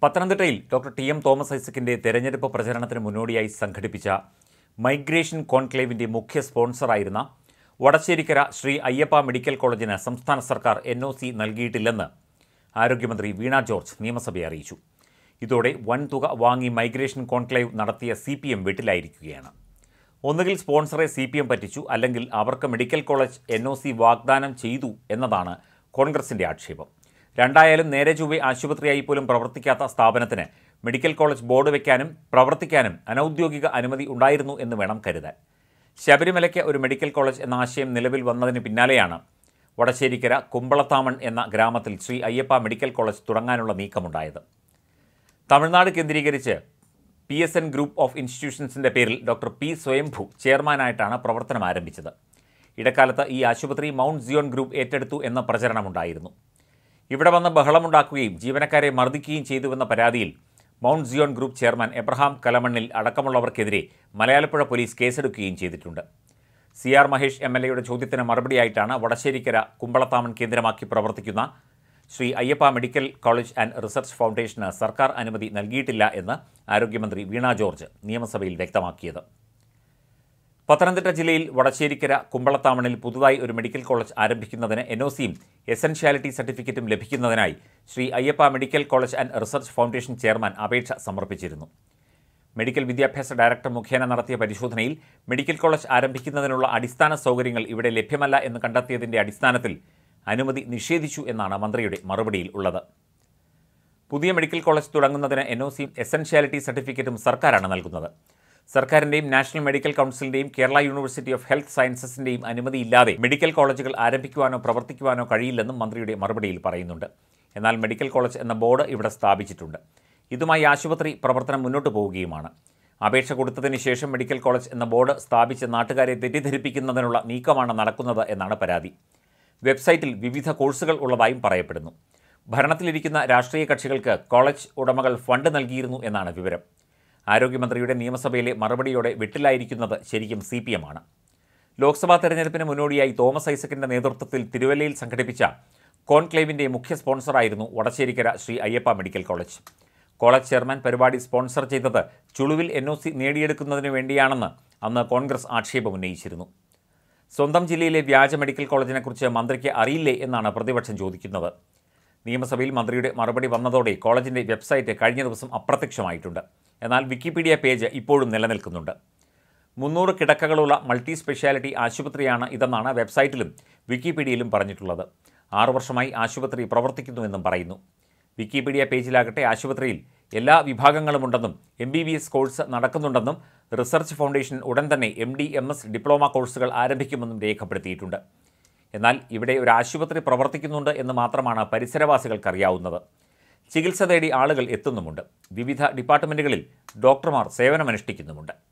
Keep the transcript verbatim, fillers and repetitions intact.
പത്തനംതിട്ടയിൽ doctor T M Thomas ഐസക്കിന്റെ തെരഞ്ഞെടുപ്പ് പ്രചരണത്തിന് മുന്നോടിയായി സംഘടിപ്പിച്ച മൈഗ്രേഷൻ കോൺക്ലേവിന്റെ മുഖ്യ സ്പോൺസറായിരുന്ന വടശ്ശേരിക്കര ശ്രീ അയ്യപ്പ മെഡിക്കൽ കോളേജിന് സംസ്ഥാന സർക്കാർ എൻ ഒ സി നൽകിയിട്ടില്ലെന്ന് ആരോഗ്യമന്ത്രി വീണ ജോർജ് നിയമസഭയെ അറിയിച്ചു. ഇതോടെ വൻതുക വാങ്ങി മൈഗ്രേഷൻ കോൺക്ലേവ് നടത്തിയ സി പി എം വീട്ടിലായിരിക്കുകയാണ്. ഒന്നുകിൽ സ്പോൺസറെ സി പി എം പറ്റിച്ചു, അല്ലെങ്കിൽ അവർക്ക് medical college N O C വാഗ്ദാനം ചെയ്തു എന്നതാണ് കോൺഗ്രസിന്റെ ആക്ഷേപം. രണ്ടായാലും നേരെ ചൊവ്വെ ആശുപത്രിയായി പോലും പ്രവർത്തിക്കാത്ത സ്ഥാപനത്തിന് മെഡിക്കൽ കോളേജ് ബോർഡ് വയ്ക്കാനും പ്രവർത്തിക്കാനും അനൌദ്യോഗിക അനുമതി ഉണ്ടായിരുന്നു എന്ന് വേണം കരുതാൻ. ശബരിമലയ്ക്ക് ഒരു മെഡിക്കൽ കോളേജ് എന്ന ആശയം നിലവിൽ വന്നതിന് പിന്നാലെയാണ് വടശ്ശേരിക്കര കുമ്പളത്താമൺ എന്ന ഗ്രാമത്തിൽ ശ്രീ അയ്യപ്പ മെഡിക്കൽ കോളേജ് തുടങ്ങാനുള്ള നീക്കമുണ്ടായത്. തമിഴ്നാട് കേന്ദ്രീകരിച്ച് P S N group of ഇൻസ്റ്റിറ്റ്യൂഷൻസിൻ്റെ പേരിൽ ഡോക്ടർ പി സ്വയംഭു ചെയർമാനായിട്ടാണ് പ്രവർത്തനം ആരംഭിച്ചത്. ഇടക്കാലത്ത് ഈ ആശുപത്രി മൗണ്ട് സിയോൺ ഗ്രൂപ്പ് ഏറ്റെടുത്തു എന്ന പ്രചരണമുണ്ടായിരുന്നു. ഇവിടെ വന്ന് ബഹളമുണ്ടാക്കുകയും ജീവനക്കാരെ മർദ്ദിക്കുകയും ചെയ്തുവെന്ന പരാതിയിൽ Mount Zion group chairman Abraham Kalamannil അടക്കമുള്ളവർക്കെതിരെ മലയാലപ്പുഴ പോലീസ് കേസെടുക്കുകയും ചെയ്തിട്ടുണ്ട്. C R Mahesh M L എയുടെ ചോദ്യത്തിന് മറുപടിയായിട്ടാണ് വടശ്ശേരിക്കര കുമ്പളത്താമൺ കേന്ദ്രമാക്കി പ്രവർത്തിക്കുന്ന Shri Ayyappa medical college and research ഫൗണ്ടേഷന് സർക്കാർ അനുമതി നൽകിയിട്ടില്ല എന്ന് ആരോഗ്യമന്ത്രി വീണ ജോർജ് നിയമസഭയിൽ വ്യക്തമാക്കിയത്. പത്തനംതിട്ട ജില്ലയിൽ വടശ്ശേരിക്കര കുമ്പളത്താമണിൽ പുതുതായി ഒരു മെഡിക്കൽ കോളേജ് ആരംഭിക്കുന്നതിന് എൻ ഒ സിയും എസൻഷ്യാലിറ്റി സർട്ടിഫിക്കറ്റും ലഭിക്കുന്നതിനായി Shri Ayyappa medical college and research foundation chairman അപേക്ഷ സമർപ്പിച്ചിരുന്നു. മെഡിക്കൽ വിദ്യാഭ്യാസ ഡയറക്ടർ മുഖേന നടത്തിയ പരിശോധനയിൽ മെഡിക്കൽ കോളേജ് ആരംഭിക്കുന്നതിനുള്ള അടിസ്ഥാന സൗകര്യങ്ങൾ ഇവിടെ ലഭ്യമല്ല എന്ന് കണ്ടെത്തിയതിൻ്റെ അടിസ്ഥാനത്തിൽ അനുമതി നിഷേധിച്ചു എന്നാണ് മന്ത്രിയുടെ മറുപടിയിൽ ഉള്ളത്. പുതിയ മെഡിക്കൽ കോളേജ് തുടങ്ങുന്നതിന് എൻ ഒ സിയും എസൻഷ്യാലിറ്റി സർട്ടിഫിക്കറ്റും സർക്കാരാണ് നൽകുന്നത്. സർക്കാരിൻ്റെയും നാഷണൽ മെഡിക്കൽ കൗൺസിലിൻ്റെയും കേരള യൂണിവേഴ്സിറ്റി ഓഫ് ഹെൽത്ത് സയൻസസിൻ്റെയും അനുമതിയില്ലാതെ മെഡിക്കൽ കോളേജുകൾ ആരംഭിക്കുവാനോ പ്രവർത്തിക്കുവാനോ കഴിയില്ലെന്നും മന്ത്രിയുടെ മറുപടിയിൽ പറയുന്നുണ്ട്. എന്നാൽ മെഡിക്കൽ കോളേജ് എന്ന ബോർഡ് ഇവിടെ സ്ഥാപിച്ചിട്ടുണ്ട്. ഇതുമായി ആശുപത്രി പ്രവർത്തനം മുന്നോട്ട് പോവുകയുമാണ്. അപേക്ഷ കൊടുത്തതിന് ശേഷം മെഡിക്കൽ കോളേജ് എന്ന ബോർഡ് സ്ഥാപിച്ച് നാട്ടുകാരെ തെറ്റിദ്ധരിപ്പിക്കുന്നതിനുള്ള നീക്കമാണ് നടക്കുന്നത് എന്നാണ് പരാതി. വെബ്സൈറ്റിൽ വിവിധ കോഴ്സുകൾ ഉള്ളതായും പറയപ്പെടുന്നു. ഭരണത്തിലിരിക്കുന്ന രാഷ്ട്രീയ കക്ഷികൾക്ക് കോളേജ് ഉടമകൾ ഫണ്ട് നൽകിയിരുന്നു എന്നാണ് വിവരം. ആരോഗ്യമന്ത്രിയുടെ നിയമസഭയിലെ മറുപടിയോടെ വെട്ടിലായിരിക്കുന്നത് ശരിക്കും സി പി എം ആണ്. ലോക്സഭാ തെരഞ്ഞെടുപ്പിന് മുന്നോടിയായി തോമസ് ഐസക്കിൻ്റെ നേതൃത്വത്തിൽ തിരുവല്ലയിൽ സംഘടിപ്പിച്ച കോൺക്ലേവിൻ്റെ മുഖ്യ സ്പോൺസറായിരുന്നു Vadasserikkara Shri Ayyappa medical college. College chairman പരിപാടി സ്പോൺസർ ചെയ്തത് ചുളുവിൽ എൻ ഒ സി നേടിയെടുക്കുന്നതിന് വേണ്ടിയാണെന്ന് അന്ന് കോൺഗ്രസ് ആക്ഷേപമുന്നയിച്ചിരുന്നു. സ്വന്തം ജില്ലയിലെ വ്യാജ മെഡിക്കൽ കോളേജിനെക്കുറിച്ച് മന്ത്രിക്ക് അറിയില്ലേ എന്നാണ് പ്രതിപക്ഷം ചോദിക്കുന്നത്. നിയമസഭയിൽ മന്ത്രിയുടെ മറുപടി വന്നതോടെ കോളേജിൻ്റെ വെബ്സൈറ്റ് കഴിഞ്ഞ ദിവസം അപ്രത്യക്ഷമായിട്ടുണ്ട്. എന്നാൽ വിക്കിപീഡിയ പേജ് ഇപ്പോഴും നിലനിൽക്കുന്നുണ്ട്. മുന്നൂറ് കിടക്കകളുള്ള മൾട്ടി സ്പെഷ്യാലിറ്റി ആശുപത്രിയാണ് ഇതെന്നാണ് വെബ്സൈറ്റിലും വിക്കിപീഡിയയിലും പറഞ്ഞിട്ടുള്ളത്. ആറു വർഷമായി ആശുപത്രി പ്രവർത്തിക്കുന്നുവെന്നും പറയുന്നു. വിക്കിപീഡിയ പേജിലാകട്ടെ ആശുപത്രിയിൽ എല്ലാ വിഭാഗങ്ങളുമുണ്ടെന്നും M B B S course നടക്കുന്നുണ്ടെന്നും റിസർച്ച് ഫൗണ്ടേഷൻ ഉടൻ തന്നെ M D M S diploma കോഴ്സുകൾ ആരംഭിക്കുമെന്നും രേഖപ്പെടുത്തിയിട്ടുണ്ട്. എന്നാൽ ഇവിടെ ഒരു ആശുപത്രി പ്രവർത്തിക്കുന്നുണ്ട് എന്ന് മാത്രമാണ് പരിസരവാസികൾക്കറിയാവുന്നത്. ചികിത്സ തേടി ആളുകൾ എത്തുന്നുമുണ്ട്. വിവിധ ഡിപ്പാർട്ട്മെൻറ്റുകളിൽ ഡോക്ടർമാർ സേവനമനുഷ്ഠിക്കുന്നുമുണ്ട്.